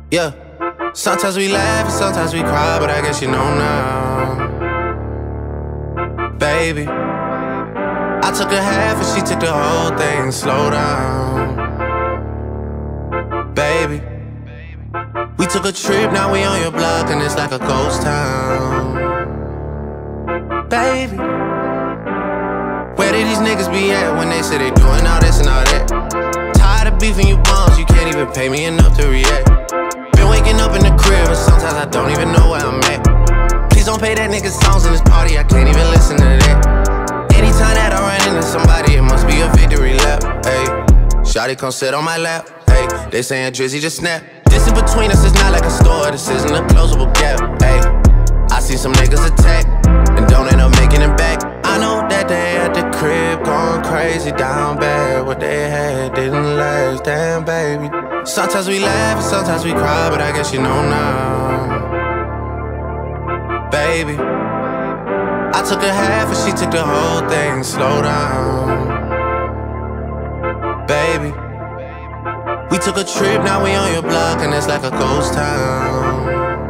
Yeah, sometimes we laugh and sometimes we cry, but I guess you know now. Baby, I took a half and she took the whole thing. Slow down. Baby, we took a trip, now we on your block and it's like a ghost town. Baby, where did these niggas be at when they say they doing all this and all that? Tired of beefing you bums, you can't even pay me enough to react. Been waking up in the crib and sometimes I don't even know where I'm at. Please don't play that nigga songs in this party, I can't even listen to that. Anytime that I run into somebody, it must be a victory lap. Ayy, shawty come sit on my lap. Ayy, they saying Drizzy just snap. This in between us is not like a store, this isn't a closable gap. Ayy, I see some niggas attack and don't end up making it back. I know that they at the crib going crazy down bad. What they had didn't last, damn baby. Sometimes we laugh and sometimes we cry, but I guess you know now. Baby, I took a half and she took the whole thing. Slow down. Baby, we took a trip, now we on your block and it's like a ghost town.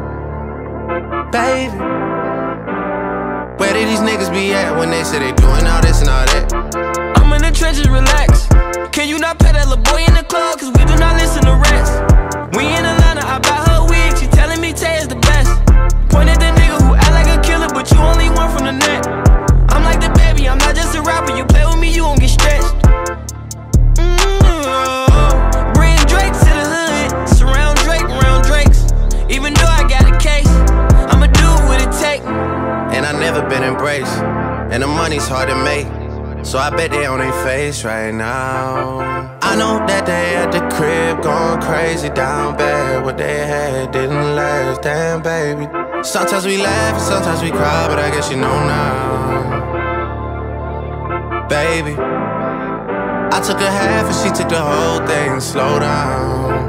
Baby, where did these niggas be at when they say they doing all this and all that? I'm in the trenches, relax. Can you not pet that little boy in the club? Cause we do not listen to rats. We in Atlanta, I buy her wig, she telling me Tay is the best. Point at the nigga who act like a killer, but you only one from the net. I'm like the baby, I'm not just a rapper. You play with me, you won't get stretched. Bring Drake to the hood, surround Drake around Drakes. Even though I got a case, I'ma do what it take. And I never been embraced, and the money's hard to make, so I bet they on their face right now. I know that they at the crib going crazy down bad. What they had didn't last, damn baby. Sometimes we laugh and sometimes we cry, but I guess you know now. Baby, I took a half and she took the whole thing. Slow down.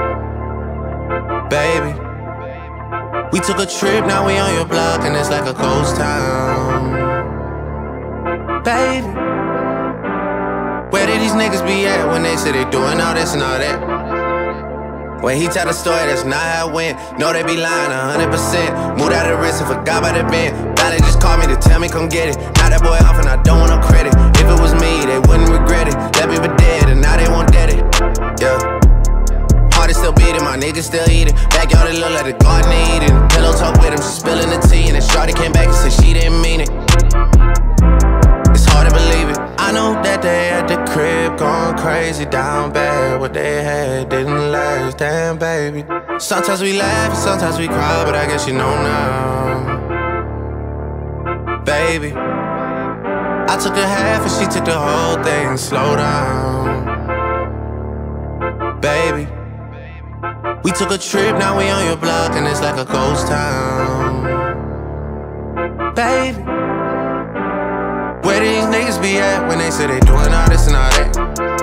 Baby, we took a trip, now we on your block and it's like a ghost town. Baby, where did these niggas be at when they say they doing all this and all that? When he tell the story, that's not how it went. No, they be lying 100%. Moved out of the wrist and forgot about the bend. Now they just called me to tell me come get it. Now that boy off and I don't want no credit. If it was me, they wouldn't regret it. Left me for dead and now they won't dead it. Yeah, heart is still beating, my niggas still eating. Backyard it look like the garden they eating. Pillow talk with him, she spilling the tea. And then shawty came back and said she didn't mean it. It's hard to believe it. I know that they at the crib going crazy down bad. What they had didn't last, damn baby. Sometimes we laugh and sometimes we cry, but I guess you know now. Baby, I took a half and she took the whole thing. Slow down. Baby, we took a trip, now we on your block and it's like a ghost town. Baby, where these niggas be at when they say they doing all this and all that?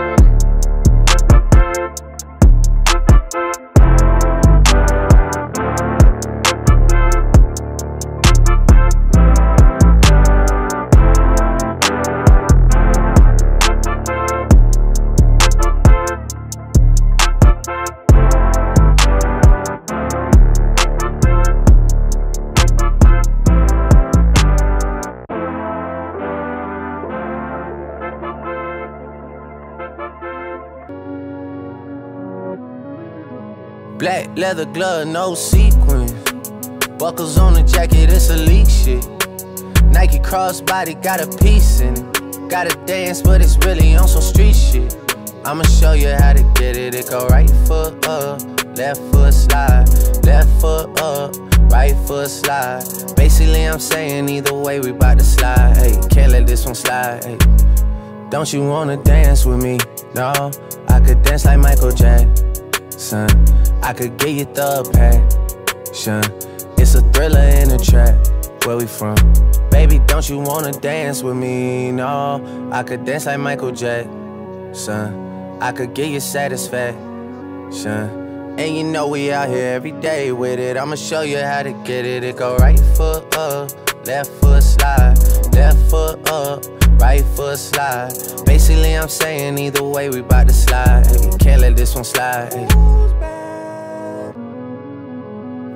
Black leather glove, no sequins. Buckles on the jacket, it's elite shit. Nike crossbody, got a piece in it. Gotta dance, but it's really on some street shit. I'ma show you how to get it. It go right foot up, left foot slide. Left foot up, right foot slide. Basically I'm saying either way we bout to slide. Hey, can't let this one slide. Hey, don't you wanna dance with me? No, I could dance like Michael Jackson. I could get you the passion. It's a thriller in a trap. Where we from? Baby, don't you wanna dance with me? No, I could dance like Michael Jackson. I could get you satisfaction. And you know we out here every day with it. I'ma show you how to get it. It go right foot up, left foot slide. Left foot up, right foot slide. Basically I'm saying either way we bout to slide. Hey, can't let this one slide. Hey.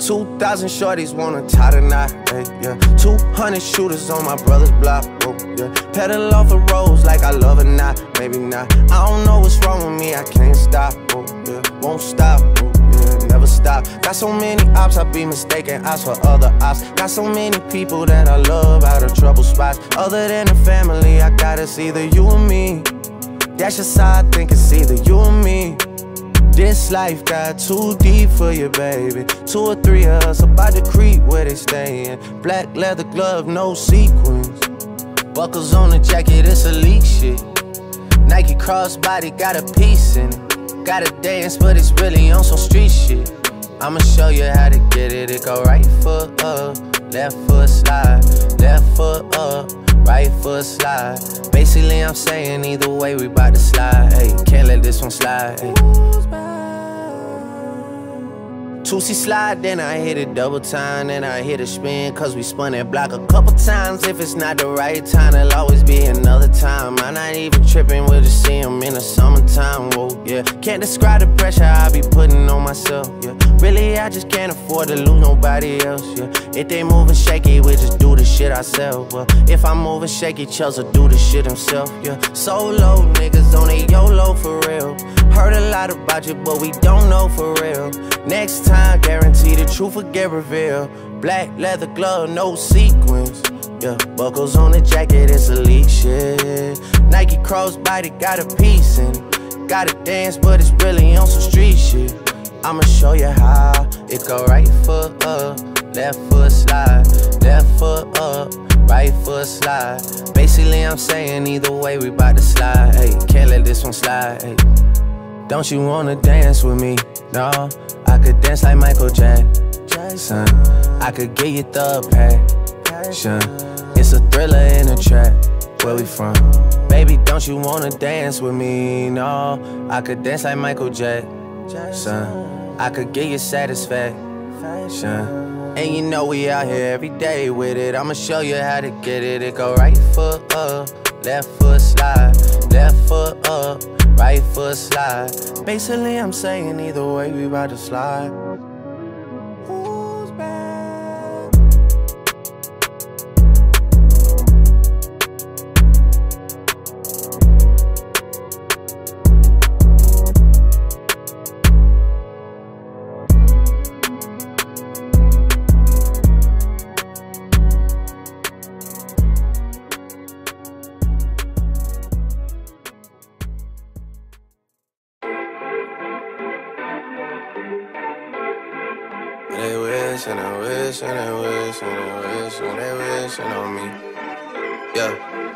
2,000 shorties wanna tie the knot, hey, yeah. 200 shooters on my brother's block, oh, yeah. Pedal off the roads like I love it, not, maybe not. I don't know what's wrong with me, I can't stop, oh, yeah. Won't stop, oh, yeah, never stop. Got so many ops, I be mistaken ops for other ops. Got so many people that I love out of trouble spots. Other than the family, I got it's either you or me. That's just how I think it's either you or me. This life got too deep for you, baby. 2 or 3 of us about to creep where they stayin'. Black leather glove, no sequins. Buckles on the jacket, it's elite shit. Nike crossbody got a piece in it. Gotta dance, but it's really on some street shit. I'ma show you how to get it. It go right foot up, left foot slide, left foot up, right foot slide. Basically, I'm saying either way, we bout to slide. Hey, can't let this one slide. Hey. 2C slide, then I hit it double time, then I hit a spin, cause we spun that block a couple times. If it's not the right time, there'll always be another time. I'm not even tripping, we'll just see them in the summertime, whoa, yeah. Can't describe the pressure I be putting on myself, yeah. Really, I just can't afford to lose nobody else, yeah. If they moving shaky, we just do the shit ourselves, well. If I'm moving shaky, Chelsea do the shit himself, yeah. Solo niggas on a YOLO for real. Heard a lot about you, but we don't know for real. Next time, guarantee the truth will get revealed. Black leather glove, no sequins. Yeah, buckles on the jacket, it's elite shit. Nike crossbody got a piece in it. Gotta dance, but it's really on some street shit. I'ma show you how. It go right foot up, left foot slide, left foot up, right foot slide. Basically, I'm saying either way, we bout to slide. Hey, can't let this one slide. Hey. Don't you wanna dance with me? No, I could dance like Michael Jackson. I could get you the passion. It's a thriller in a trap. Where we from? Baby, don't you wanna dance with me? No, I could dance like Michael Jackson. I could get you satisfaction. And you know we out here every day with it. I'ma show you how to get it. It go right foot up, left foot slide, left foot up, right foot slide. Basically, I'm saying either way, we bout to slide. Who's back? They wish and they wish and they wish and they wish and they wishing on me. Yeah.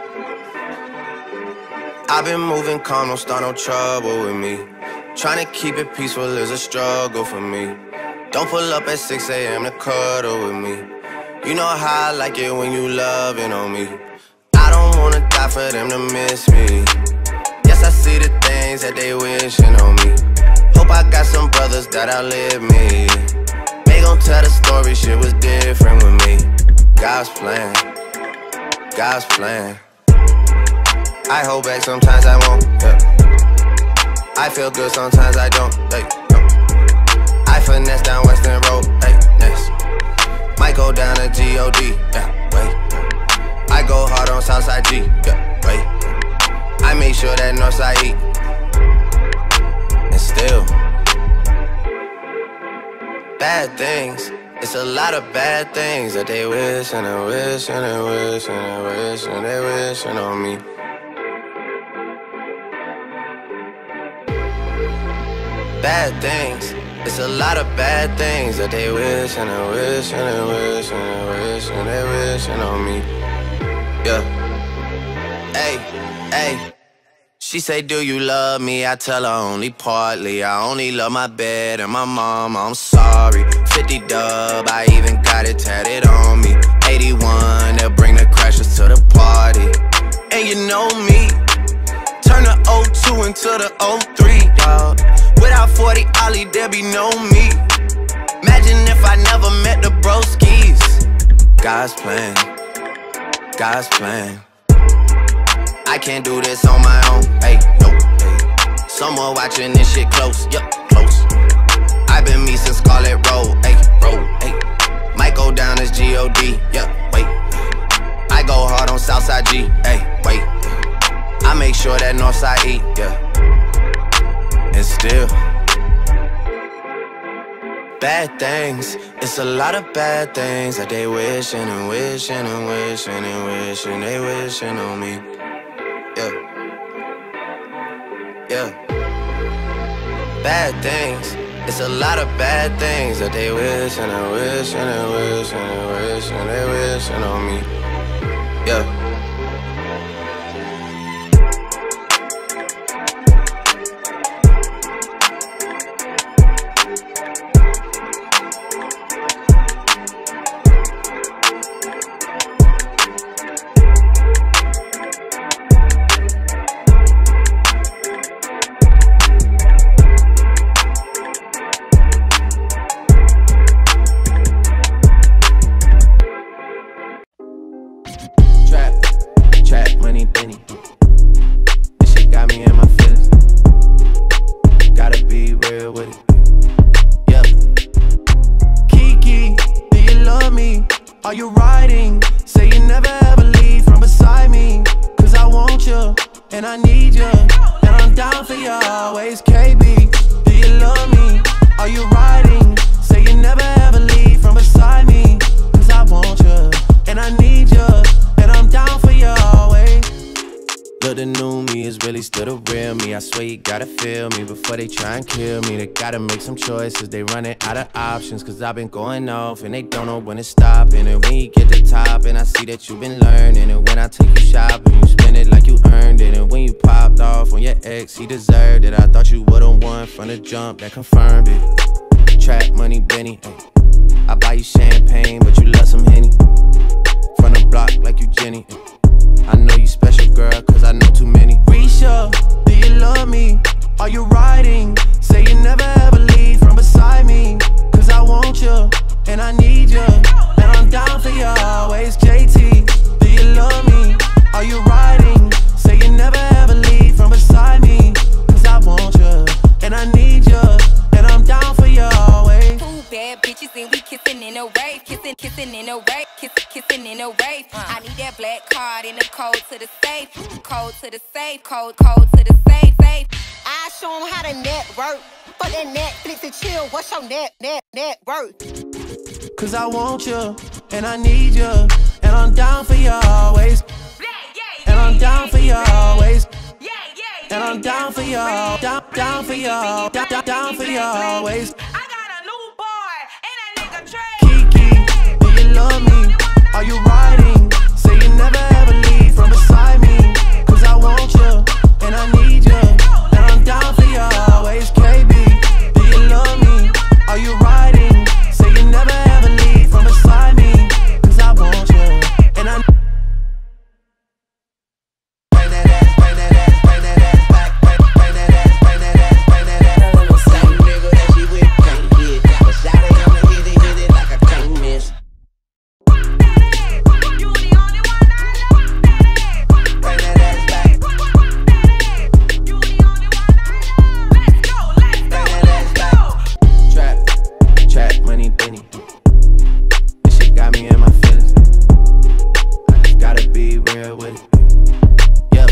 I've been moving calm, don't start no trouble with me. Trying to keep it peaceful is a struggle for me. Don't pull up at 6 a.m. to cuddle with me. You know how I like it when you loving on me. I don't wanna die for them to miss me. Yes, I see the things that they wishing on me. Hope I got some brothers that outlive me. They gon' tell the story, shit was different with me. God's plan, God's plan. I hold back, sometimes I won't, yeah. I feel good, sometimes I don't, hey, no. I finesse down Western Road, hey, next. Might go down to G.O.D., yeah, wait. I go hard on Southside G, yeah, wait. I make sure that Northside E. And still bad things, it's a lot of bad things that they wish and they wish and they wish and they wish and they wishing on me. Bad things, it's a lot of bad things that they wish and they wish and they wish and they wish and they wishing on me. Yeah. Hey, hey. She say, do you love me? I tell her only partly. I only love my bed and my mama, I'm sorry. 50 dub, I even got it tatted on me. 81, they'll bring the crashers to the party. And you know me, turn the 02 into the 03, dawg. Without 40 Ollie, there be no me. Imagine if I never met the broskies. God's plan, God's plan. I can't do this on my own, hey, no, hey. Someone watching this shit close, yup, close. I've been me since Scarlet Road, hey, road, hey. G-O-D, yeah, wait. I go hard on Southside G, hey, wait. I make sure that Northside eat, yeah. And still bad things, it's a lot of bad things that they wishing and wishing and wishing and wishing they wishing on me, yeah. Yeah. Bad things, it's a lot of bad things that they wishing and wishing and wishing and wishing they wishing on me, yeah. Trap money, Benny. This shit got me in my feelings. Gotta be real with it. Yeah. Kiki, do you love me? Are you riding? Say you never ever leave from beside me. Cause I want you, and I need you, and I'm down for you always. KB, do you love me? Are you riding? Say you never ever leave from beside me. Cause I want you, and I need you, and I'm down for you always. Look, the new me is really still the real me. I swear you gotta feel me before they try and kill me. They gotta make some choices, they running out of options. Cause I've been going off and they don't know when to stop. And when you get to the top and I see that you've been learning. And when I take you shopping, you spend it like you earned it. And when you popped off on your ex, he deserved it. I thought you would've won from the jump, that confirmed it. Trap money, Benny, ay. I buy you champagne, but you love some Henny. From the block like you Jenny, ay. I know you special, girl, cause I know too many. Risha, do you love me? Are you riding? Say you never ever leave from beside me. Cause I want you, and I need you, and I'm down for you always. JT, do you love me? Are you riding? Say you never ever leave from beside me. Cause I want you, and I need you, and I'm down for you always. Two bad bitches and we kissing in a wave. Kissing in a wave. Kissing in a wave. I need that black card and the code to the safe. Code to the safe. Code to the safe. I show them how to network. For that Netflix and chill, what's your net worth? Cause I want you, and I need you, and I'm down for you always. And I'm down for you always. And I'm down for you, down for you, down for you always. I got a new boy, and that nigga Trey. Kiki, do you love me? Are you riding? Say you never ever leave from beside me. Cause I want you, and I need you, and I'm down for you always. KB, do you love me? Are you riding? Say you never ever leave from beside me. Cause I want you, and I bring that ass, bring that ass, bring that ass back, bring that ass, bring that ass, bring that ass. Same nigga that she with can't get. But shot it, I'ma hit it like I can't miss. You the only one I love, baby. Bring that ass back, You the only one I love. Let's go, bring that ass back. Trap money, Benny. This shit got me in my feelings. I just gotta be real with it. Yeah.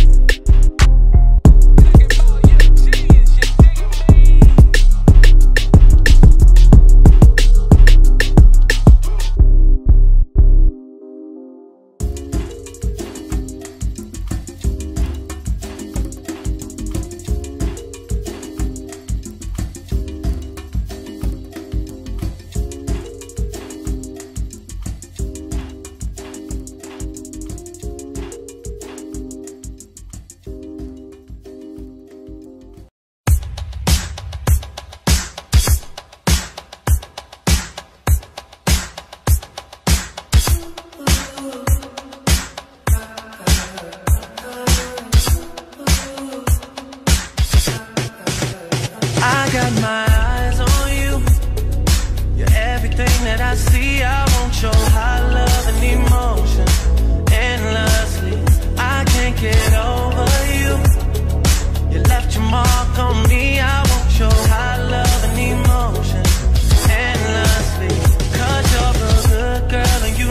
I got my eyes on you. You're everything that I see. I want your high love and emotion endlessly. I can't get over you. You left your mark on me. I want your high love and emotion endlessly. Cause you're a good girl and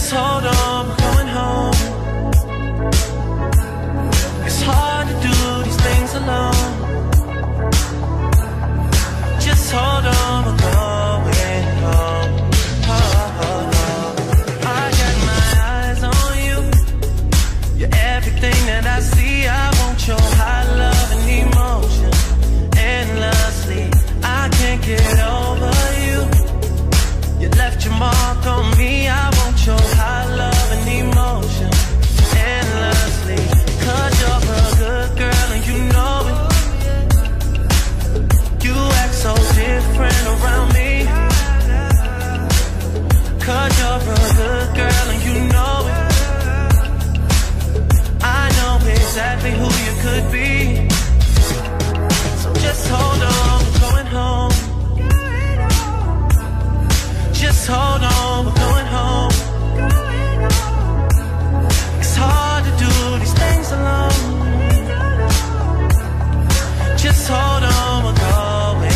Just hold on, we're going home. It's hard to do these things alone. Just hold on, we're going home. I got my eyes on you. You're everything that I see. I want your high love and emotion endlessly. I can't get over you. You left your mark on me. I want your high love and emotion endlessly. Cause you're a good girl and you know it. You act so different around me. Cause you're a good girl and you know it. I know exactly who you could be. So just hold on, we're going home. Just hold on, we're going home. It's hard to do these things alone. Just hold on, we're going home.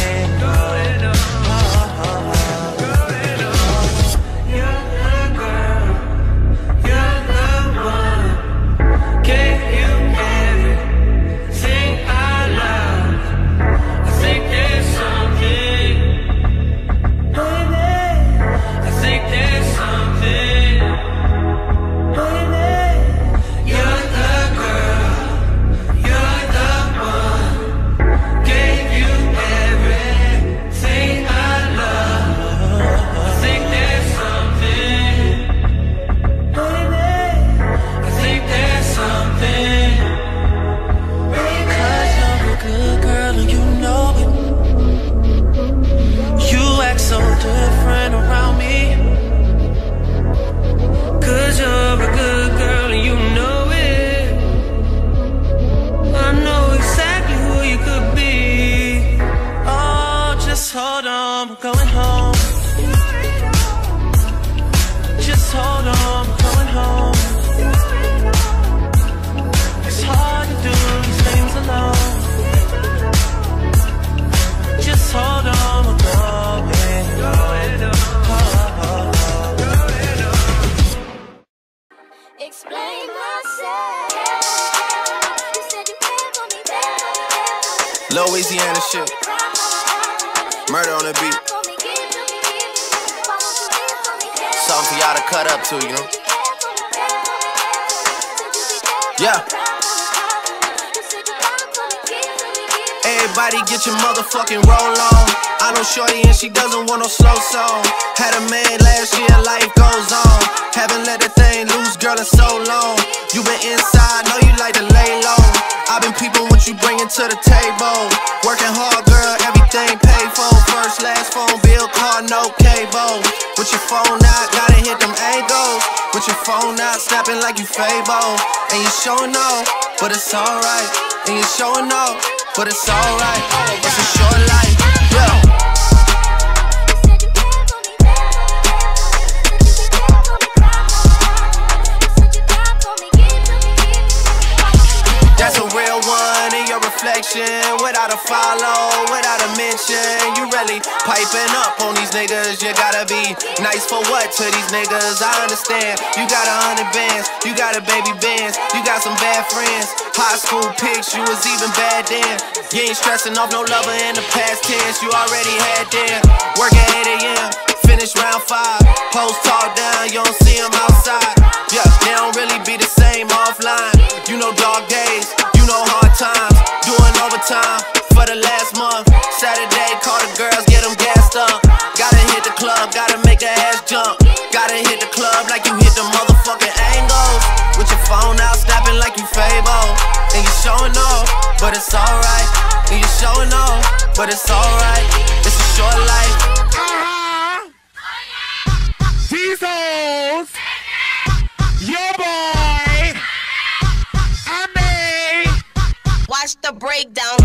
You're the girl, you're the one. Gave you everything I love. I think there's something, baby. I think there's something, baby. You're the girl, you're the one. Gave you everything I love. I think there's something, baby. I think there's something. Cause you're a good girl and you know it. You act so different around me. Cause you're a good girl and you know it. I know exactly who you could be. Oh, just hold on, we're going home. Just hold on, we're going home. It's hard to do these things alone. Just hold on, we're going home. Explain myself. You said you cared for me better. Louisiana shit. Murder on the beat. Something for y'all to cut up to, you know? Yeah. Everybody get your motherfucking roll on. I know shorty and she doesn't want no slow song. Had a man last year, life goes on. Haven't let the thing loose, girl, in so long. You been inside, know you like to lay low. I've been peeping what you bringing to the table. Working hard, girl, everything paid for. First, last phone bill, car, no cable. With your phone out, gotta hit them angles. With your phone out, snapping like you Fable. And you showing off, but it's alright. And you showing off, but it's alright. It's a short life, yeah. That's a real one in your reflection. Without a follow, without a mention. You really piping up on these niggas. You gotta be nice for what to these niggas? I understand. You got 100 bands, you got a baby Benz, you got some bad friends. High school pics, you was even bad then. You ain't stressing off no lover in the past tense. You already had them. Work at 8 a.m., finish round 5. Post talk down, you don't see them outside. Yeah, they don't really be the same offline. You know dog days, you know hard times. Doing overtime for the last month. Saturday, call the girls, get them gassed up. Gotta hit the club, gotta make the ass jump. Gotta hit the club like you hit the motherfucking angles. With your phone out, snapping like you Fable. And you showing off, but it's alright. And you showing off, but it's alright. It's a short life. Jesus! Your boy! I mean! Watch the breakdown.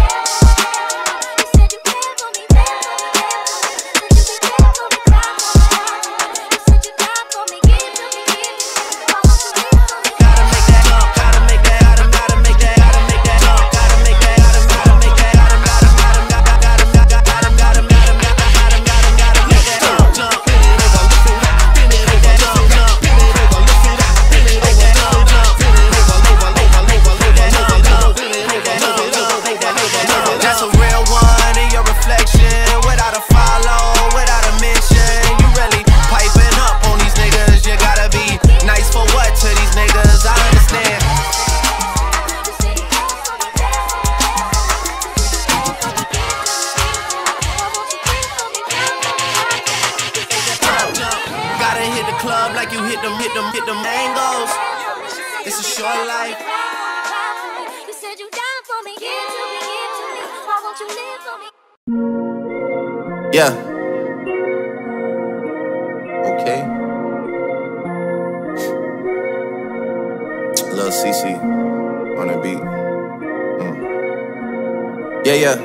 hit them angles. It's a short life. You said you down for me, give to me. Why won't you live for me? Yeah. Okay. Lil CC on the beat. Yeah.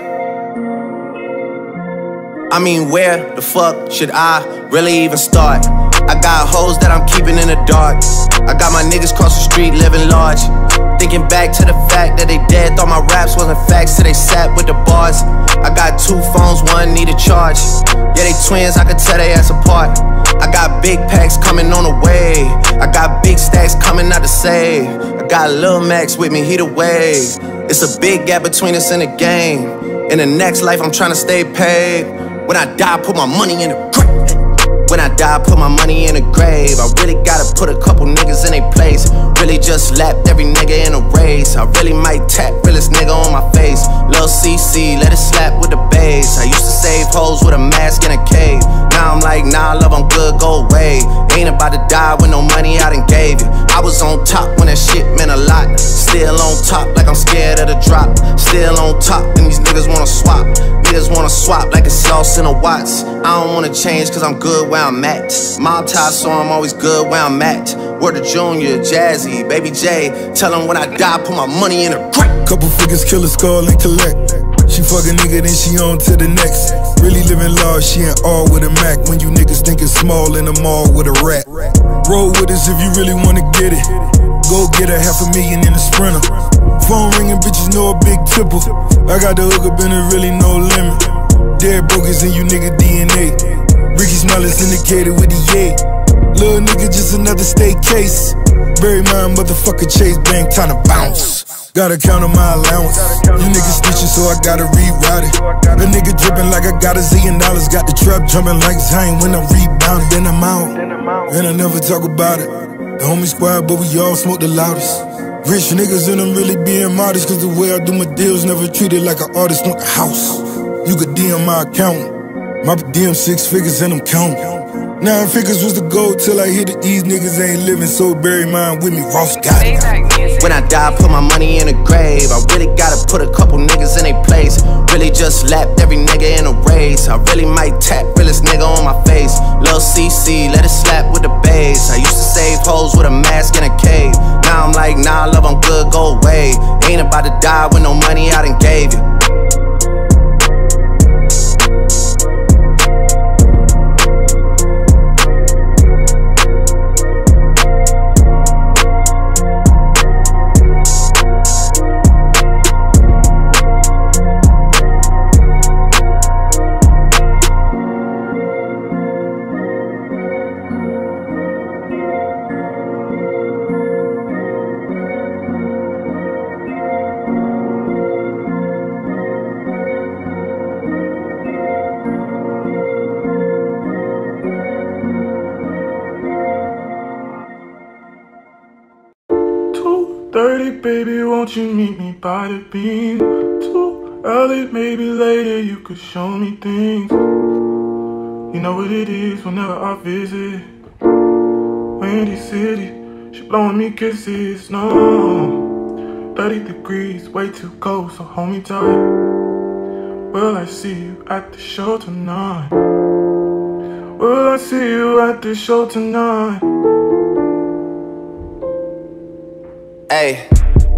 I mean, where the fuck should I really even start? I got hoes that I'm keeping in the dark. I got my niggas cross the street living large. Thinking back to the fact that they dead, thought my raps wasn't facts till they sat with the bars. I got 2 phones, one need a charge. Yeah, they twins, I could tell they ass apart. I got big packs coming on the way. I got big stacks coming out to save. I got Lil Max with me, he the wave. It's a big gap between us in the game. In the next life, I'm trying to stay paid. When I die, put my money in the grave. When I die, put my money in the grave. I really gotta put a couple niggas in their place. Really just lapped every nigga in a race. I really might tap realest nigga on my face. Lil CC, let it slap with the bass. I used to save hoes with a mask in a cave. Now I'm like, nah, love, I'm good, go away. Ain't about to die with no money I done gave you. I was on top when that shit meant a lot. Still on top like I'm scared of the drop. Still on top and these niggas wanna swap. Niggas wanna swap like it's sauce in a Watts. I don't wanna change cause I'm good where I'm at. Mob tie, so I'm always good where I'm at. Word to Junior, Jazzy, Baby J. Tell them when I die, put my money in a grave. Couple figures, kill a skull and collect. She fuck a nigga, then she on to the next. Really living large, she ain't all with a Mac. When you niggas thinking small in the mall with a rat. Roll with us if you really wanna get it. Go get a $500,000 in a Sprinter. Phone ringing, bitches know a big tipple. I got the hook up and there really no limit. Dead brokers in you nigga DNA. Ricky Smile is indicated with the yay. Little nigga just another state case. Bury my motherfucker Chase Bank, time to bounce. Gotta count on my allowance. You niggas snitching, so I gotta reroute it. A nigga dripping like I got $1 zillion. Got the trap jumping like Zion when I'm rebounding. Then I'm out, and I never talk about it. The homie squad, but we all smoke the loudest. Rich niggas and I'm really being modest. Cause the way I do my deals never treated like an artist want the house. You could DM my account. My DM 6 figures and I'm counting. 9 figures was the goal till I hit it. These niggas ain't living, so bury mine with me. Ross got it. When I die, put my money in a grave. I really gotta put a couple niggas in their place. Really just lapped every nigga in a race. I really might tap realest nigga on my face. Lil CC, let it slap with the bass. I used to save hoes with a mask in a cave. Now I'm like, nah, love, I'm good, go away. Ain't about to die with no money I done gave you. Baby, won't you meet me by the beam? Too early, maybe later, you could show me things. You know what it is whenever I visit Windy City, she blowing me kisses, no 30 degrees, way too cold, so hold me tight. Will I see you at the show tonight? Will I see you at the show tonight? Hey.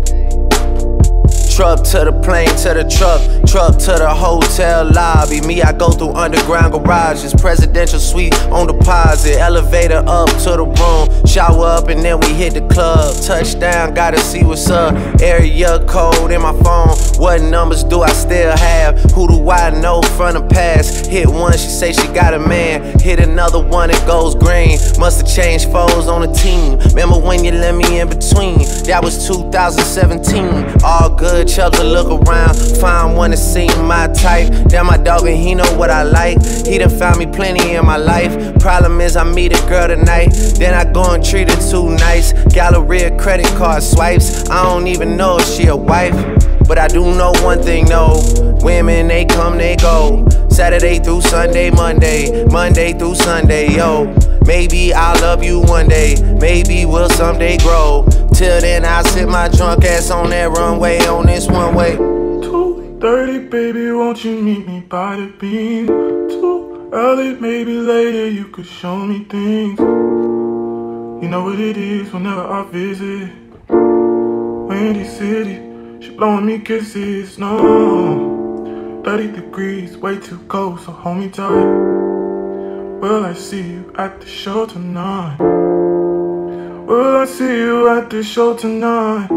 Truck to the plane, to the truck to the hotel lobby. Me, I go through underground garages, presidential suite on deposit, elevator up to the room, shower up and then we hit the club. Touchdown, gotta see what's up. Area code in my phone, what numbers do I still have? Who do I know from the past? Hit one, she say she got a man. Hit another one, it goes green. Must've changed foes on the team. Remember when you let me in between? That was 2017. All good, Chubb to look around, find one to see my type. Damn, my dog and he know what I like. He done found me plenty in my life. Problem is I meet a girl tonight, then I go and treat her too nice. Galleria credit card swipes, I don't even know if she a wife. But I do know one thing, no. Women, they come, they go. Saturday through Sunday, Monday through Sunday, yo. Maybe I'll love you one day, maybe we'll someday grow. Till then I'll sit my drunk ass on that runway on this one way. 2:30, baby, won't you meet me by the beam? Too early, maybe later you could show me things. You know what it is whenever I visit Windy City, she blowing me kisses, no 30 degrees, way too cold, so hold me tight. Will I see you at the show tonight? Will I see you at the show tonight?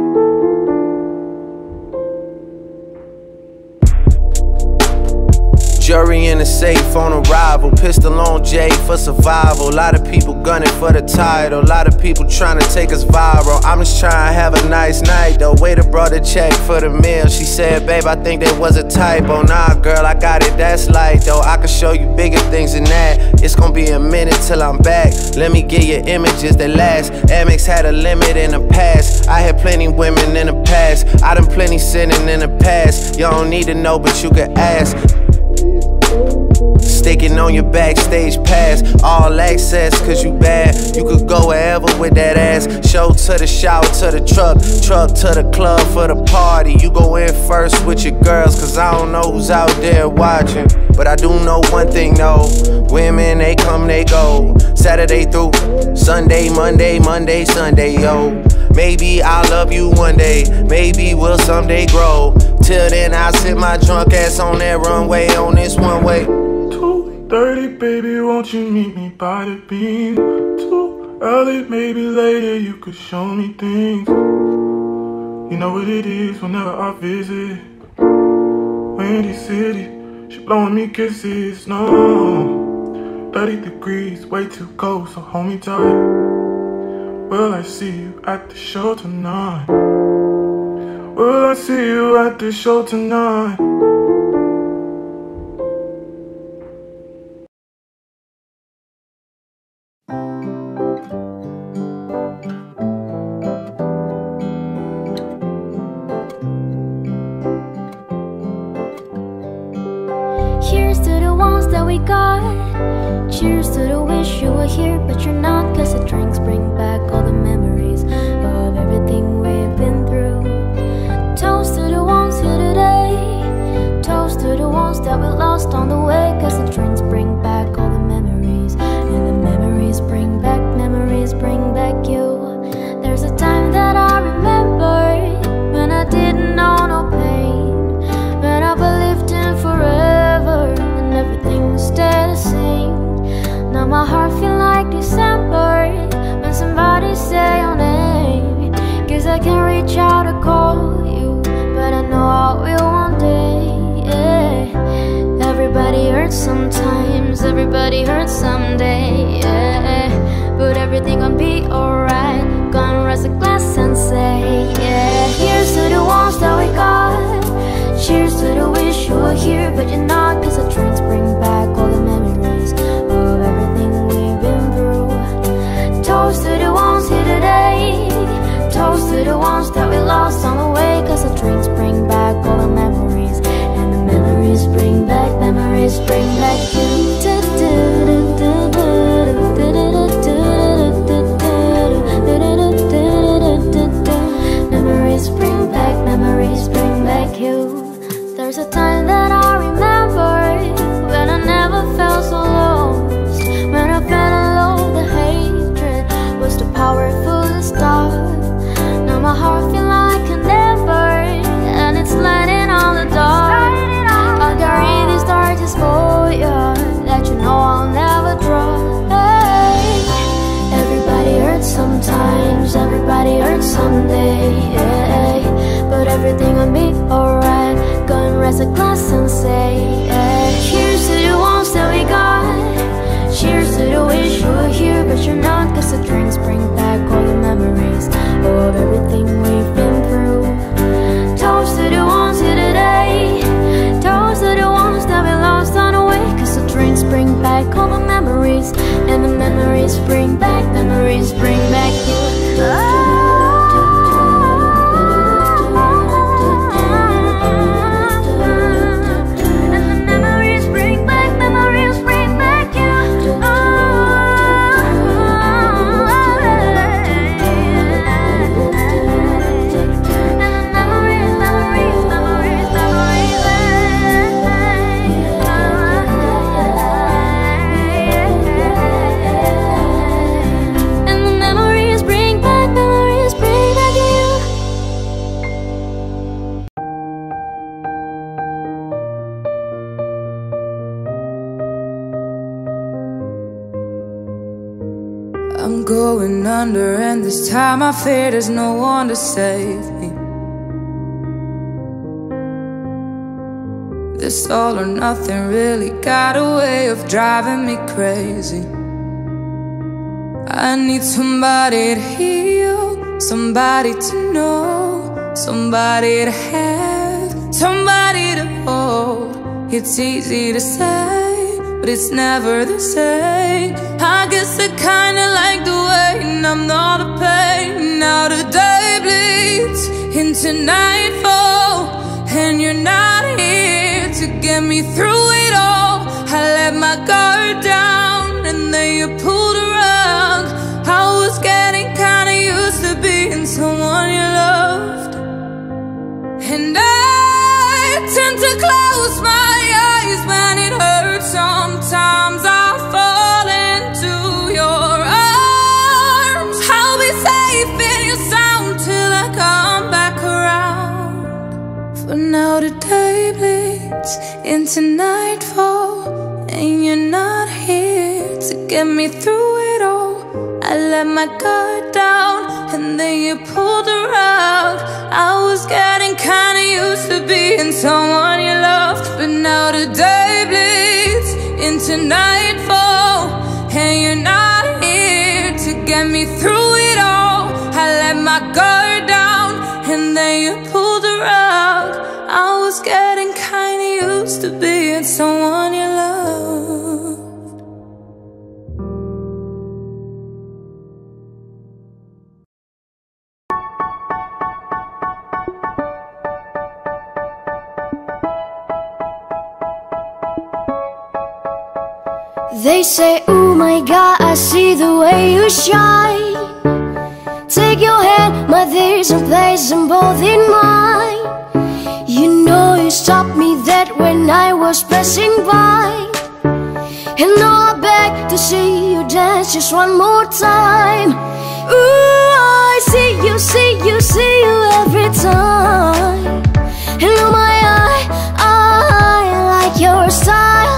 Jury in the safe on arrival, pistol on Jay for survival. A lot of people gunning for the title, a lot of people trying to take us viral. I'm just trying to have a nice night though. Waiter brought a check for the meal. She said, babe, I think there was a typo. Nah, girl, I got it, that's light though. I can show you bigger things than that. It's gonna be a minute till I'm back. Let me get you images that last. Amex had a limit in the past. I had plenty women in the past. I done plenty sinning in the past. You don't need to know, but you can ask. Sticking on your backstage pass, all access, cause you bad. You could go wherever with that ass. Show to the shower, to the truck to the club for the party. You go in first with your girls, cause I don't know who's out there watching. But I do know one thing though, women, they come, they go. Saturday through Sunday, Monday, Sunday, yo. Maybe I'll love you one day, maybe we'll someday grow. Till then I'll sit my drunk ass on that runway on this one way. 2:30, baby, won't you meet me by the beam? Too early, maybe later you could show me things. You know what it is whenever I visit Windy City, she blowing me kisses, no 30 degrees, way too cold, so hold me tight. Will I see you at the show tonight? Will I see you at the show tonight? Cheers to the ones that we got. Cheers to the wish you were here, but you're not. Cause the drinks bring back all the memories of everything we've been through. Toast to the ones here today. Toast to the ones that we lost on the way. Cause the drinks bring back all the memories, and the memories bring back you. There's a time that I remember when I didn't know no pain, when I believed in forever and everything would stay the same. Now my heart feel like December when somebody say your name. Cause I can't reach out to call you, but I know I will one day, yeah. Everybody hurts sometimes, everybody hurts someday, yeah. But everything gon' be alright. Gonna raise a glass and say, yeah. Here's to the ones that we got. Cheers to the wish you were here, but you're not. Cause the drinks bring back all the memories of everything we've been through. Toast to the ones here today. Toast to the ones that we lost on the way. Cause the drinks bring back all the memories, and the memories bring back you. Memories bring back you. There's a time that I remember when I never felt so lost. When I felt alone, the hatred was too powerful to stop. Now my heart feel like an ember, and it's lighting on the dark. I'll carry these torches for you. going under, and this time I fear there's no one to save me. This all or nothing really got a way of driving me crazy. I need somebody to heal, somebody to know, somebody to have, somebody to hold. It's easy to say, but it's never the same. I guess I kinda like the way I'm not a pain. Now the day bleeds into nightfall, and you're not here to get me through it all. I let my guard down, and then you pulled a rug. I was getting kinda used to being someone you loved, and I tend to close my eyes when it hurts. Sometimes I fall into your arms. I'll be safe in your sound till I come back around. For now the day bleeds into nightfall, and you're not here to get me through it all. I let my guard down, and then you pulled the rug. I was getting kinda used to being someone you loved, but now the day bleeds into nightfall, and you're not here to get me through it all. I let my guard down, and then you pulled the rug. I was getting kinda used to being someone you loved. They say, oh my God, I see the way you shine. Take your hand, my there's and place them both in mine. You know you stopped me dead when I was passing by. And now I beg to see you dance just one more time. Ooh, I see you, see you, see you every time. And oh my, I like your style.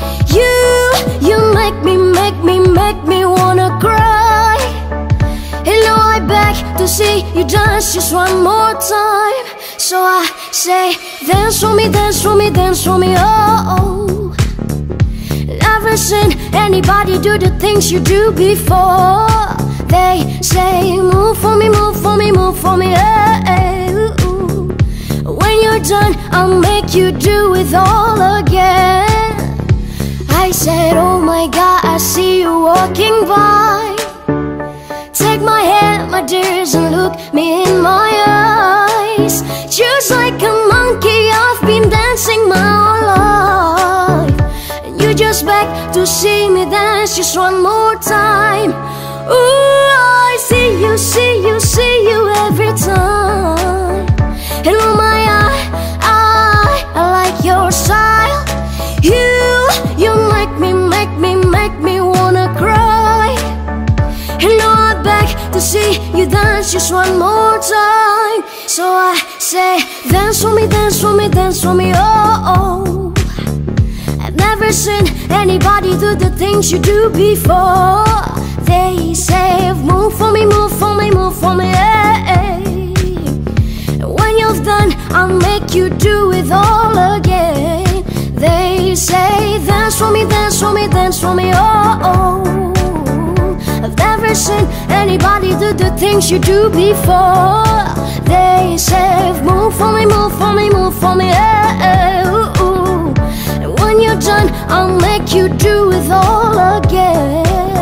You make me wanna cry. And now I beg to see you dance just one more time. So I say, dance for me, dance for me, dance for me, oh. Never seen anybody do the things you do before. They say, move for me, move for me, move for me, hey, ooh. When you're done, I'll make you do it all again. I said, oh my God, I see you walking by. Take my hand, my dears, and look me in my eyes. Just like a monkey, I've been dancing my whole life, and you just beg to see me dance just one more time. Ooh, I see you, see you, see you every time. And oh my, I like your style. You make me wanna cry. And now I beg to see you dance just one more time. So I say, dance for me, dance for me, dance for me, oh. I've never seen anybody do the things you do before. They say, move for me, move for me, move for me, hey. When you've done, I'll make you do it all again. They say, dance for me, dance for me, dance for me, oh. I've never seen anybody do the things you do before. They say, move for me, move for me, move for me, hey, ooh. And when you're done, I'll make you do it all again.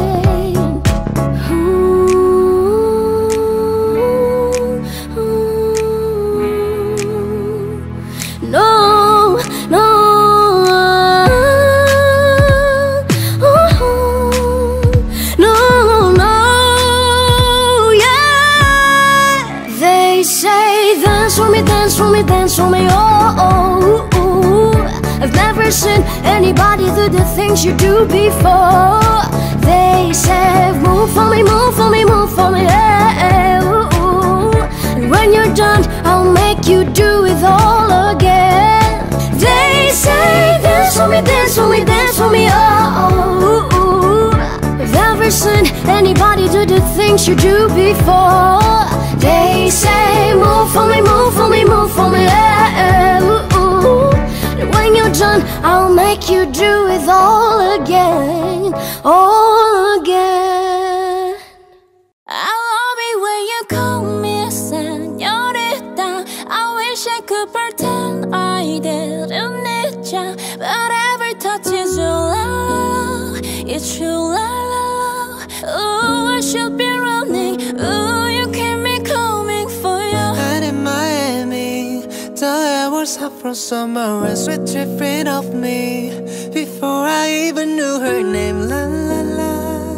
Dance for me, oh. I've never seen anybody do the things you do before. They say, move for me, move for me, move for me, hey, ooh. And when you're done, I'll make you do it all again. They say, dance for me, dance for me, dance for me, oh. I've never listen anybody do the things you do before. They say move for me, move for me, move for me, yeah, ooh, ooh. And when you're done, I'll make you do it all again, all again. I love it when you call me señorita. I wish I could pretend I didn't need ya, but every touch is your love, it's true love. Ooh, I should be running. Ooh, you keep me coming for you. And in Miami, the air was hot from summer and sweet dripping off me before I even knew her name. La la la,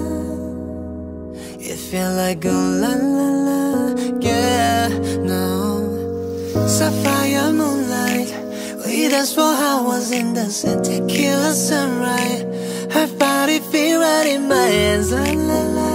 it felt like a la la la, yeah, no. Sapphire moonlight, we danced for hours in the sun, tequila sunrise. Her body feel right in my hands, la la la.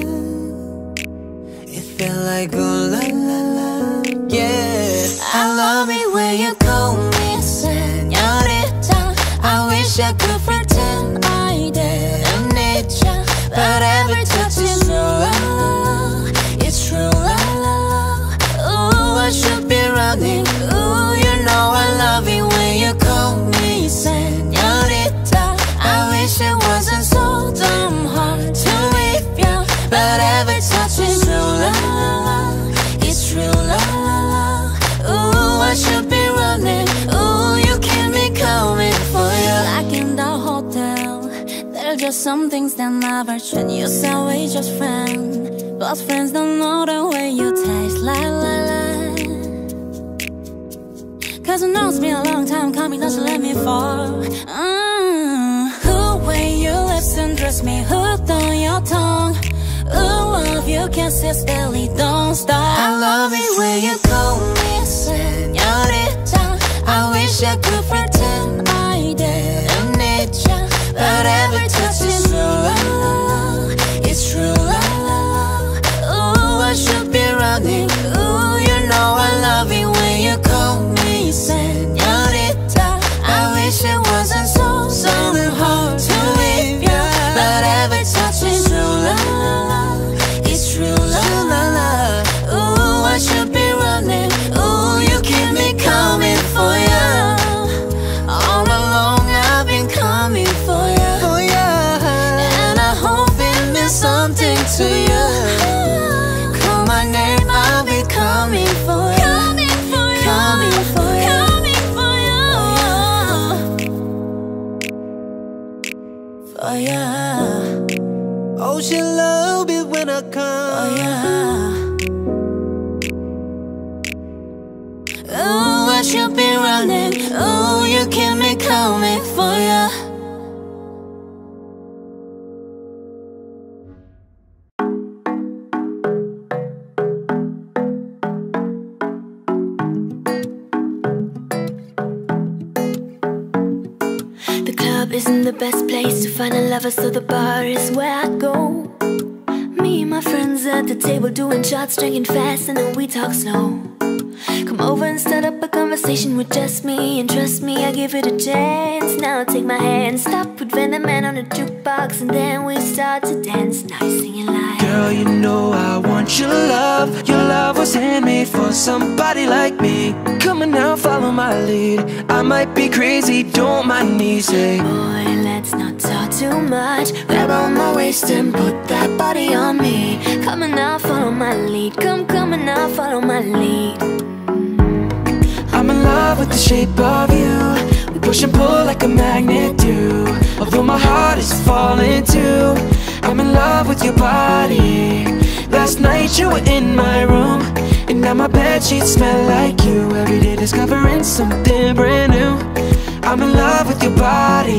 It felt like a la la la, yeah. I love it when you call me señorita. I wish I could pretend I didn't need ya, but every touch is your love, it's true love. Ooh, I should be running. Ooh, you know I love it when you call me señorita. I wish it wasn't so damn hard to leave you, but every touch is true love, it's true love. Ooh, I should be running. Ooh, you keep me coming for you. Like in the hotel, there are just some things that never change. You say we just friends, but friends don't know the way you taste. La la la. Cause I know it's been a long time coming, doesn't let me fall. Who way you lips and dress me hooked on your tongue. Ooh, love you can't sit still, don't stop. I love it when you call me señorita. I wish I could pretend I didn't need ya, but every touch is true love, it's true love. Ooh, I should be running. Ooh, you know I love it when you call me señorita. I wish it wasn't so damn hard to leave ya, but every touch is true love, it's true love. Ooh, I should be running. Ooh, you keep me coming for ya. All along I've been coming for ya, and I hope it means something to you. Call my name, I'll be coming for ya, coming for ya, coming for ya, for ya. Oh, she love it when I come. Oh yeah. Ooh, I should be running. Ooh, you keep me coming for ya. The club isn't the best place to find a lover, so the bar is where I go. Me and my friends at the table doing shots, drinking fast, and then we talk slow. Come over and start up a conversation with just me, and trust me, I give it a chance. Now take my hand, stop, put Van the Man on the jukebox, and then we start to dance. Now you're singing like, girl, you know I want your love. Your love was handmade for somebody like me. Come on now, follow my lead. I might be crazy, don't mind me, say, boy, let's not talk too much. Grab on my waist and put that body on me. Come on now, follow my lead. Come on now, follow my lead. I'm in love with the shape of you. We push and pull like a magnet do. Although my heart is falling too, I'm in love with your body. Last night you were in my room, and now my bedsheets smell like you. Every day discovering something brand new. I'm in love with your body.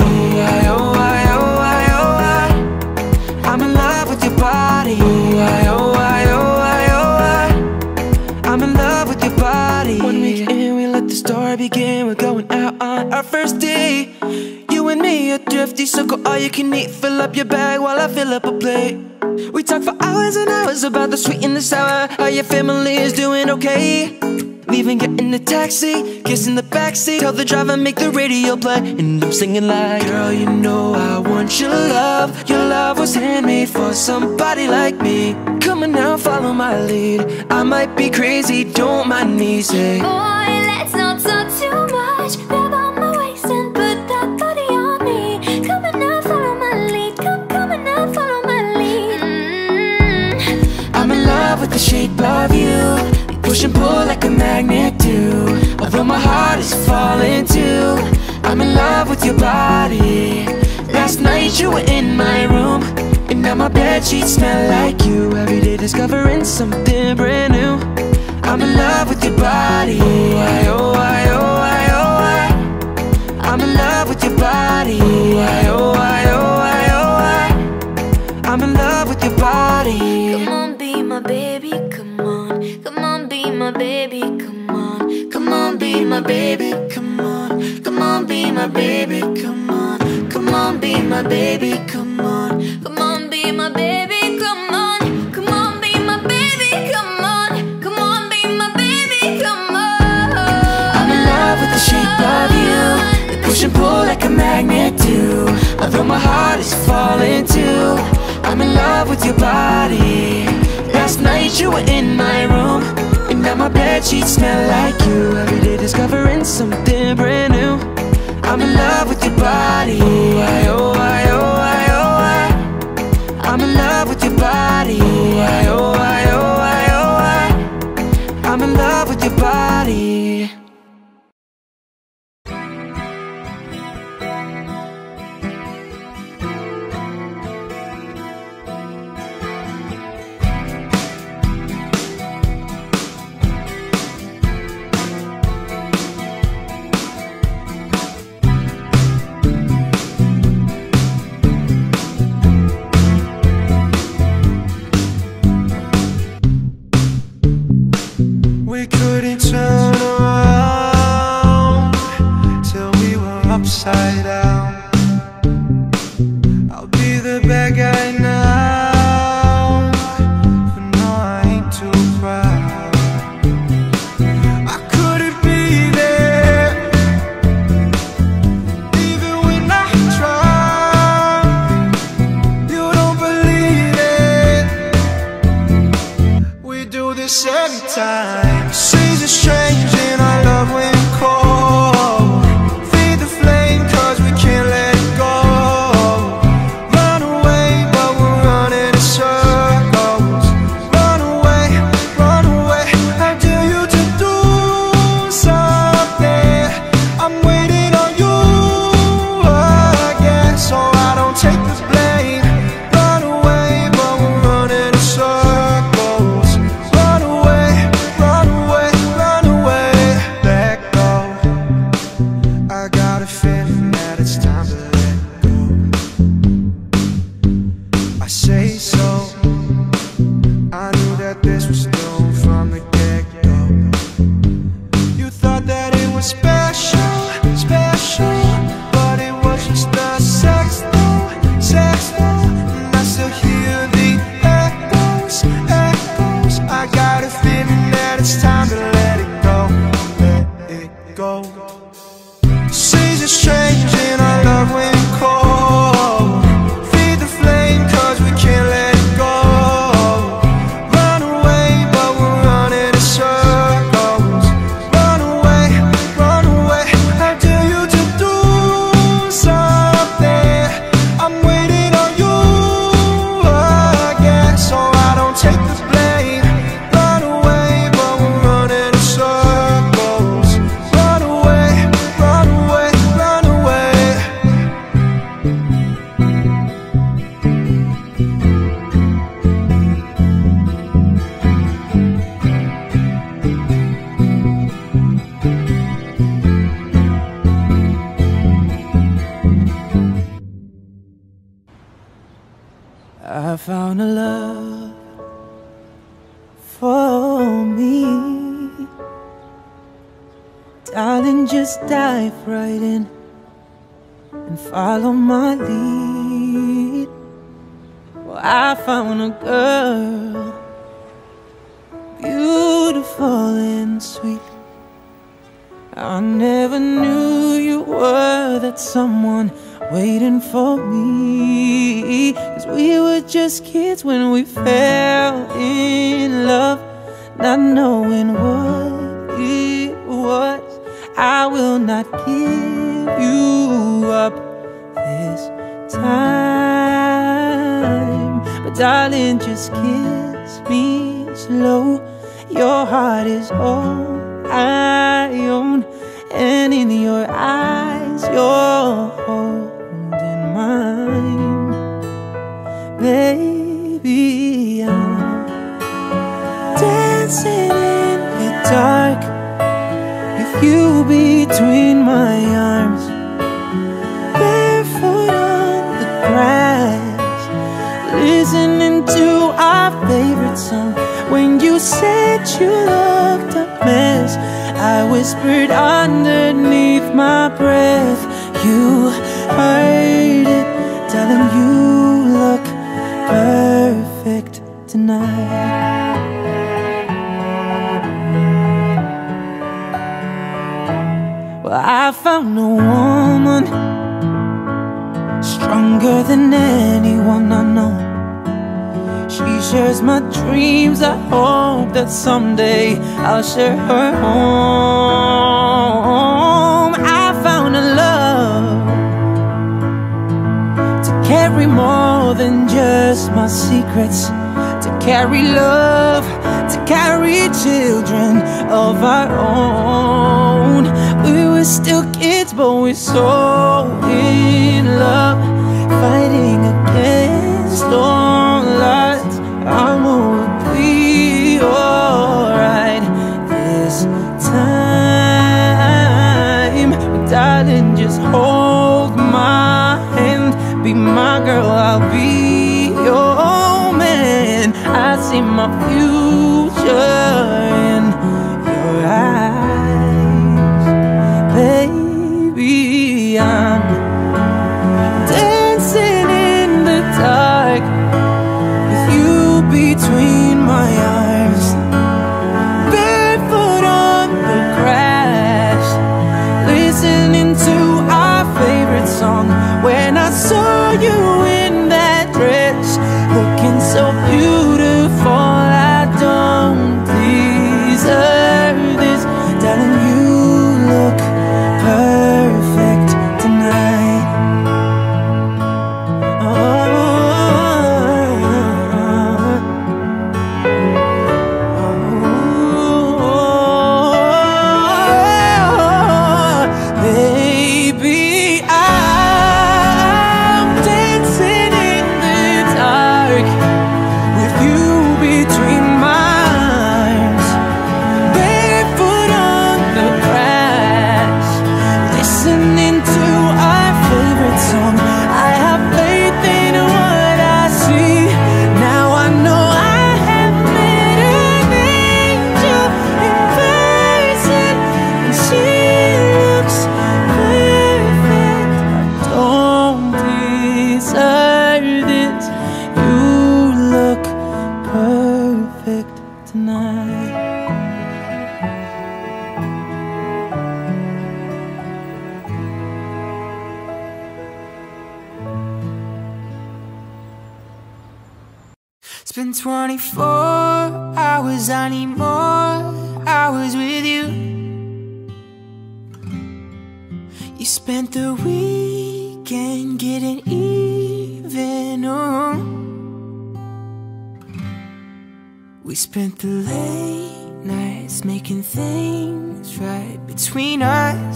I'm in love with your body. I'm in love with your body. 1 week in, we let the story begin. We're going out on our first date. You and me are thrifty, so go all you can eat. Fill up your bag while I fill up a plate. We talk for hours and hours about the sweet and the sour. How your family is doing okay. Leaving, get in the taxi, kiss in the backseat. Tell the driver, make the radio play, and I'm singing like, girl, you know I want your love. Your love was handmade for somebody like me. Come on now, follow my lead. I might be crazy, don't mind me. Say, boy, let's not talk too much. Grab on my waist and put that body on me. Come on now, follow my lead. Come on now, follow my lead. I'm in love with the shape of you. Push and pull like a magnet do. Although my heart is falling too, I'm in love with your body. Last night you were in my room, and now my bedsheets smell like you. Every day discovering something brand new. I'm in love with your body. Oh, I, oh, I, oh, I, oh, I. I'm in love with your body. Oh, I, oh, I, oh, I, oh, I. I'm in love with your body. Come on, be my baby, come on. Come on, be my baby, come on. Come on, be my baby, come on. Come on, be my baby, come on. Come on, be my baby, come on. Come on, be my baby, come on. Come on, be my baby, come on. Come on, be my baby, come on. I'm in love with the shape of you. They push and pull like a magnet do. Although my heart is falling too, I'm in love with your body. Last night you were in my room, and now my bedsheets smell like you. Every day discovering something brand new. I'm in love with your body. Oh, I, oh, I, oh, I, oh, I. I'm in love with your body. Oh, I, oh, I, oh, I, oh, I. I'm in love with your body. We couldn't turn around till we were upside down. I'll be the bad guy now, but no, I ain't too proud. I couldn't be there, even when I tried. You don't believe it, we do this every time. Seasons change and our love went cold. Feed the flame cause we can't let it go. Run away but we're running in circles. Run away, I dare you to do something. I'm waiting on you again, so I don't take the blame. Run away but we're running in circles. Run away, let go. I got a feeling that it's time to let go. I say so. I knew that this was doomed from the get-go. You thought that it was special, but it was just a sex though. And I still hear the echoes. I got a feeling that it's time to let it go. Seasons change and our love went cold. Feed the flame cause we can't let it go. Run away but we're running in circles. Run away, I dare you to do something. I'm waiting on you again, so I don't take the blame. Run away but we're running in circles. Run away. I found a love for me. Darling, just dive right in and follow my lead. Well, I found a girl, beautiful and sweet. I never knew you were that someone waiting for me. 'Cause we were just kids when we fell in love, not knowing what it was. I will not give you up this time, but darling, just kiss me slow. Your heart is all I own, and in your eyes you're holding mine. Baby, I'm dancing in the dark with you between my arms, barefoot on the grass, listening to our favorite song. When you said you looked a mess, I whispered underneath my breath. You heard it, telling you look perfect tonight. Well, I found a woman stronger than anyone I know. She shares my dreams. I hope that someday I'll share her home. I found a love to carry more than just my secrets, to carry love, to carry children of our own. We were still kids, but we're so in love, fighting against all odds. I know we'll be alright this time. But darling, just hold my hand, be my girl, I'll be your man. I see my future in your eyes. Baby, I'm dancing in the dark between my arms, barefoot on the grass, listening to our favorite song. When I saw you in that dress, looking so beautiful, I don't deserve this, darling, you look perfect tonight. It's been 24 hours, I need more hours with you. You spent the weekend getting even, oh. We spent the late nights making things right between us.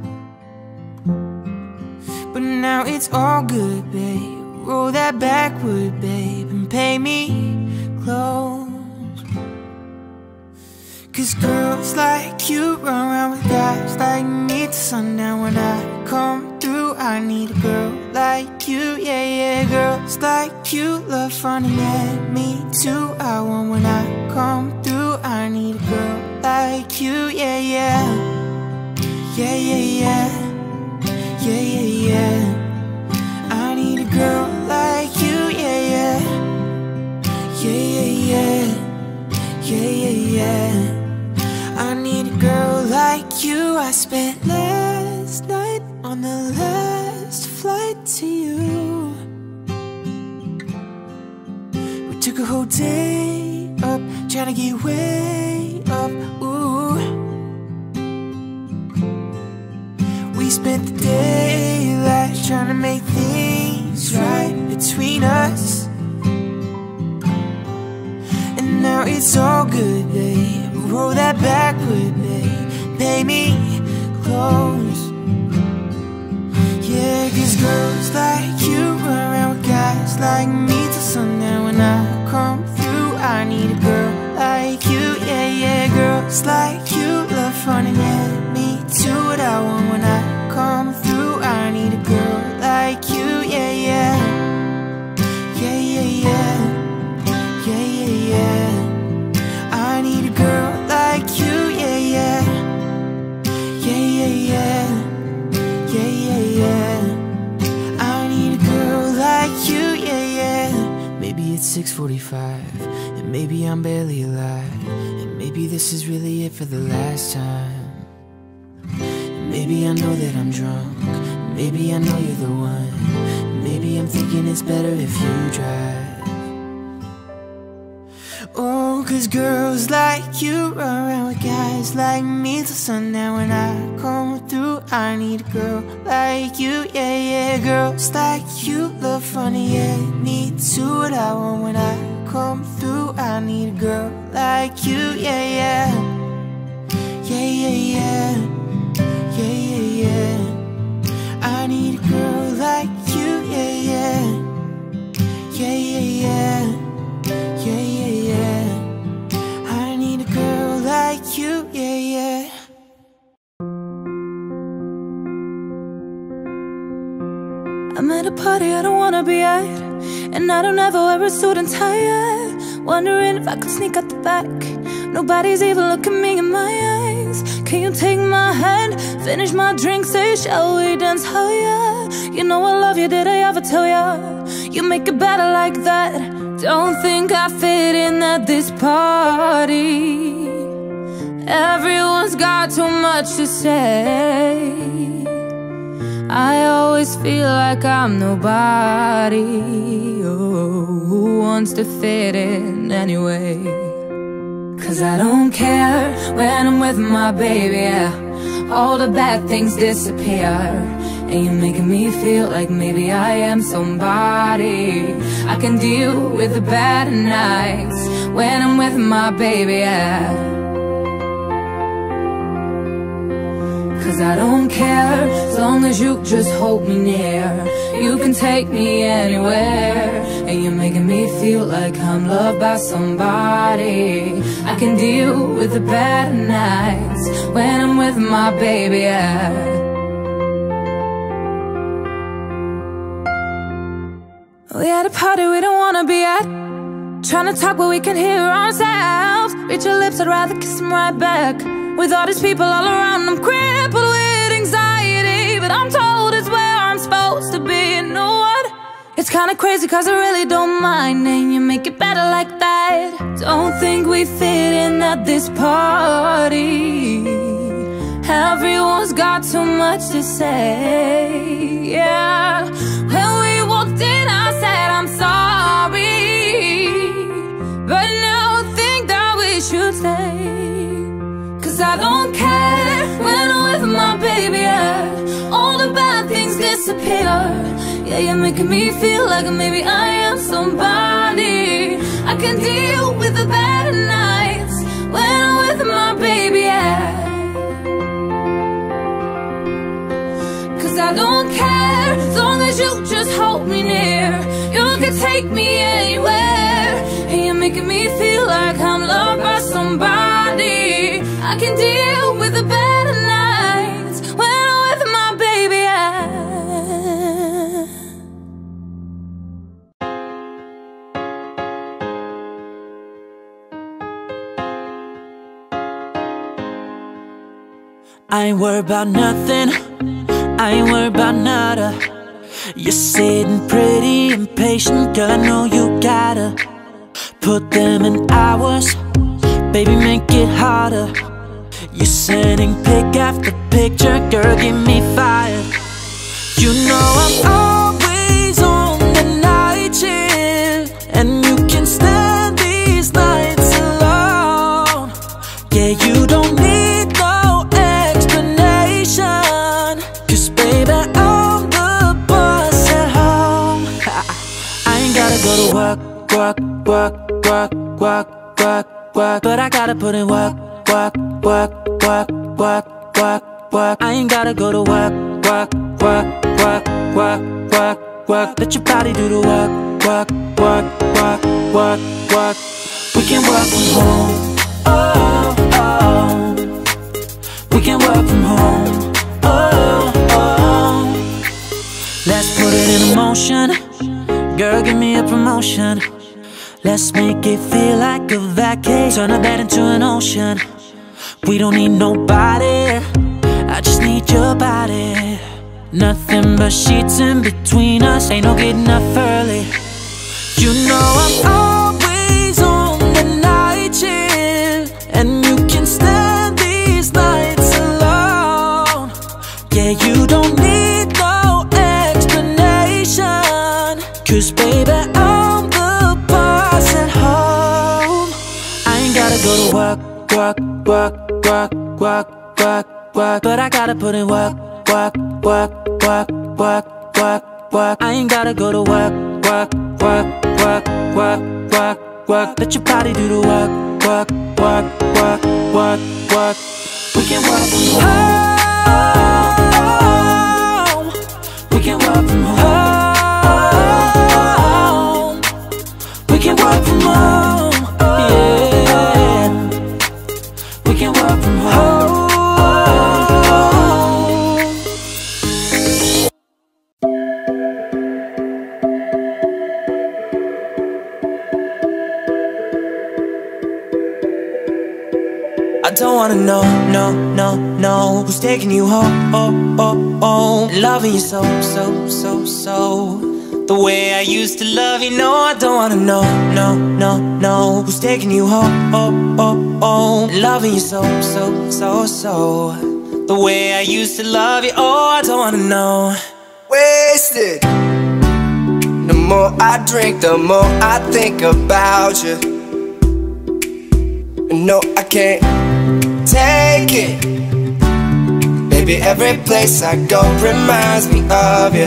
But now it's all good, babe. Roll that backward, babe, and pay me close. 'Cause girls like you run around with guys like me till sundown. When I come through, I need a girl like you, yeah, yeah. Girls like you love fun, and yeah, me too. I want when I come through, I need a girl like you, yeah, yeah. Yeah, yeah, yeah. Yeah, yeah, yeah. I need a girl like you, yeah, yeah. Yeah, yeah, yeah. Yeah, yeah, yeah. I need a girl like you. I On the last flight to you, we took a whole day up, trying to get way up, ooh. We spent the daylight trying to make things right between us. And now it's all good, babe. Roll that backward, babe. Pay me close. Yeah, 'cause girls like you run around with guys like me till sundown. When I come through, I need a girl like you. Yeah, yeah, girls like you love fun and yeah, me too. What I want when I come through, I need a girl like you. Yeah, yeah, yeah, yeah, yeah, yeah, yeah, yeah. I need a girl like you. Yeah, yeah, yeah, yeah, yeah, yeah, yeah, yeah. I need a girl like you. Yeah, yeah. Maybe it's 6:45 and maybe I'm barely alive, and maybe this is really it for the last time. And maybe I know that I'm drunk, maybe I know you're the one. Maybe I'm thinking it's better if you drive. Oh, 'cause girls like you run around with guys like me till sundown. When I come through, I need a girl like you. Yeah, yeah, girls like you love funny. Yeah, me too. What I want when I come through, I need a girl like you. Yeah, yeah, yeah, yeah, yeah, yeah, yeah, yeah. I need a girl like you. Yeah, yeah, yeah, yeah, yeah, yeah, yeah, yeah. I need a girl like you. Yeah, yeah. I'm at a party I don't wanna be at, and I don't ever wear a suit and tie. Wondering if I could sneak out the back. Nobody's even looking me in my eyes. Can you take my hand, finish my drink, say shall we dance higher? You know I love you, did I ever tell ya? You make it better like that. Don't think I fit in at this party. Everyone's got too much to say. I always feel like I'm nobody. Oh, who wants to fit in anyway? 'Cause I don't care when I'm with my baby, yeah. All the bad things disappear, and you're making me feel like maybe I am somebody. I can deal with the bad nights when I'm with my baby, yeah. 'Cause I don't care, as long as you just hold me near. You can take me anywhere, and you're making me feel like I'm loved by somebody. I can deal with the bad nights when I'm with my baby, yeah. We at a party we don't wanna be at, trying to talk but we can hear ourselves. Reach your lips, I'd rather kiss them right back. With all these people all around, I'm crippled with anxiety, but I'm told it's where I'm supposed to be. You know what? It's kinda crazy 'cause I really don't mind, and you make it better like that. Don't think we fit in at this party. Everyone's got too much to say, yeah. When we walked in, I said I'm sorry, but now I think that we should stay. 'Cause I don't care when I'm with my baby, yeah. All the bad things disappear. Yeah, you're making me feel like maybe I am somebody. I can deal with the bad nights when I'm with my baby, yeah. 'Cause I don't care, as long as you just hold me near. You can take me anywhere, and you're making me feel like I'm loved by somebody. I can deal with the better nights when I'm with my baby, yeah. I ain't worried about nothing, I ain't worried about nada. You're sitting pretty impatient, girl, I know you gotta put them in hours, baby, make it harder. You're sending pic after picture, girl, get me fired. You know I'm always on the night shift, and you can stand these nights alone. Yeah, you don't need no explanation, 'cause baby, I'm the boss at home. I ain't gotta go to work, work, work, work, work, work, work, but I gotta put in work, work, work, work, work, work, work. I ain't gotta go to work, work, work, work, work, work, work. Let your body do the work, work, work, work, work, work. We can work from home, oh, oh. We can work from home, oh, oh. Let's put it in motion. Girl, give me a promotion. Let's make it feel like a vacation. Turn a bed into an ocean. We don't need nobody, I just need your body. Nothing but sheets in between us, ain't no getting up early. You know I'm always on the night shift, and you can stand these nights alone. Yeah, you don't need no explanation, 'cause baby, I'm the boss at home. I ain't gotta go to work, work, work, work, work, work, work, but I gotta put in work, work, work, work, work, work, work. I ain't gotta go to work, work, work, work, work, work, work. Let your body do the work, work, work, work, work, work. We can work from home. We can work from home. We can work from home. Yeah. We can work from home. I don't wanna know, no, no, no, who's taking you home, oh, oh, oh. Loving you so, so, so, so, the way I used to love you. No, I don't wanna know, no, no, no, who's taking you home, oh, oh, oh. Loving you so, so, so, so, the way I used to love you. Oh, I don't wanna know. Wasted. The more I drink, the more I think about you. No, I can't take it. Baby, every place I go reminds me of you.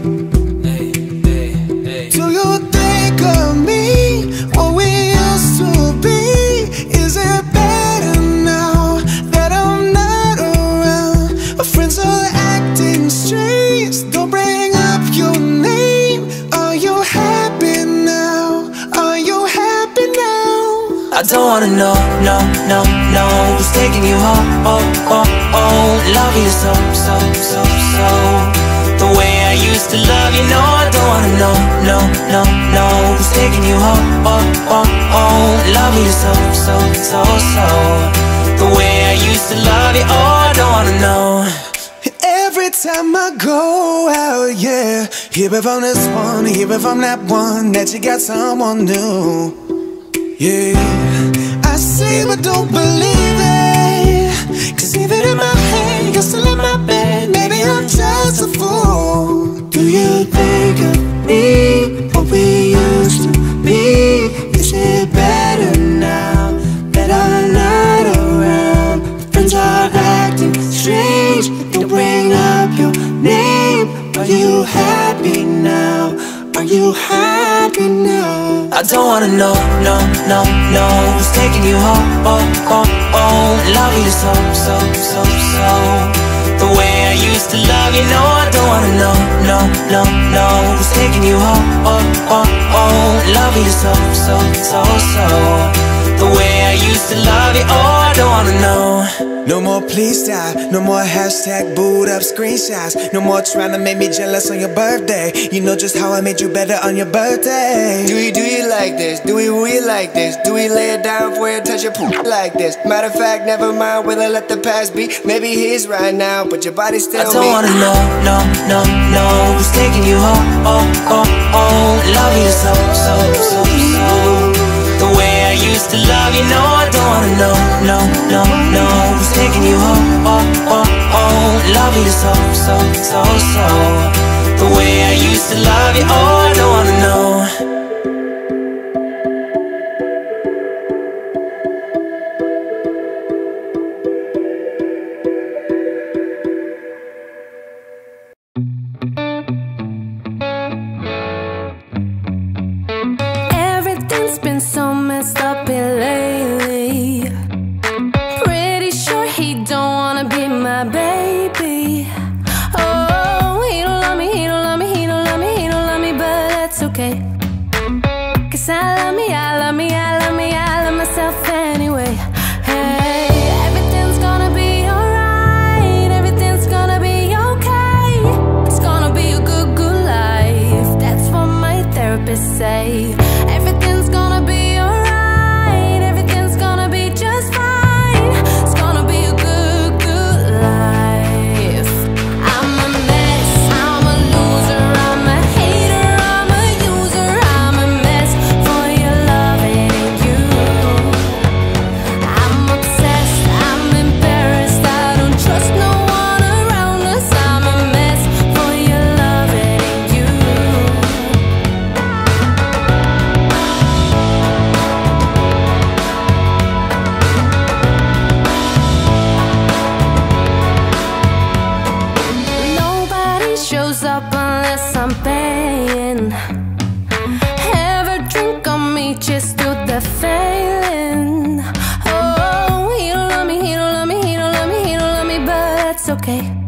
Do you think of me, what we used to be? Is it better now that I'm not around? My friends are acting strange, don't bring up your name. Are you happy now? Are you happy now? I don't wanna know, no, no, no, who's taking you home, oh, oh, oh. Loving you so, so, so, so, the way I used to love you. No, I don't wanna know, no, no, no, who's taking you home, oh, oh, oh. Loving you so, so, so, so, the way I used to love you. Oh, I don't wanna know. Every time I go out, yeah, hear it from this one, hear it from that one, that you got someone new. Yeah, I see but don't believe it, 'cause even in my head, you're still in my bed. Maybe I'm just a fool. Do you think of me, what we used to be? Is it better now that I'm not around? Friends are acting strange, don't bring up your name. Are you happy now? Are you happy now? I don't wanna know, no, no, no, who's taking you home, oh, oh, oh. Loving you so, so, so, so, the way I used to love you. No, I don't wanna know, no, no, no, who's taking you home, oh, oh, oh. Loving you so, so, so, so, the way I used to love you. Oh, I don't wanna know. No more please stop, no more hashtag booed up screenshots. No more trying to make me jealous on your birthday. You know just how I made you better on your birthday. Do you like this? Do we like this? Do we lay it down for you, touch your poop like this? Matter of fact, never mind whether let the past be. Maybe he's right now, but your body's still me. I don't wanna know, no, no, no, who's taking you home, oh, oh, oh. Loving you so, so, so, so, the way I used to love you. No, I don't wanna know, no, no, no, who's taking you home, oh, oh, oh. Loving you so, so, so, so. to love you? Oh, I don't wanna know. Everything's been so messed up here lately. Pretty sure he don't wanna be my baby. Oh, he don't love me, he don't love me, he don't love me, he don't love me, but that's okay. 'Cause I love me, I love me, I love me, I love myself anyway. Hey, everything's gonna be alright, everything's gonna be okay. It's gonna be a good, good life. That's what my therapist say. Everything's gonna be alright, everything's gonna be just fine. It's gonna be a good, good life. I'm a mess, I'm a loser, I'm a hater, I'm a user, I'm a mess for your love, it ain't you. I'm obsessed, I'm embarrassed, I don't trust no one around us. I'm a mess for your love, it ain't you. Nobody shows up unless I'm paying. Ever drink on me just to the failing. Oh, he don't love me, he don't love me, he don't love me, he don't love me, but that's okay.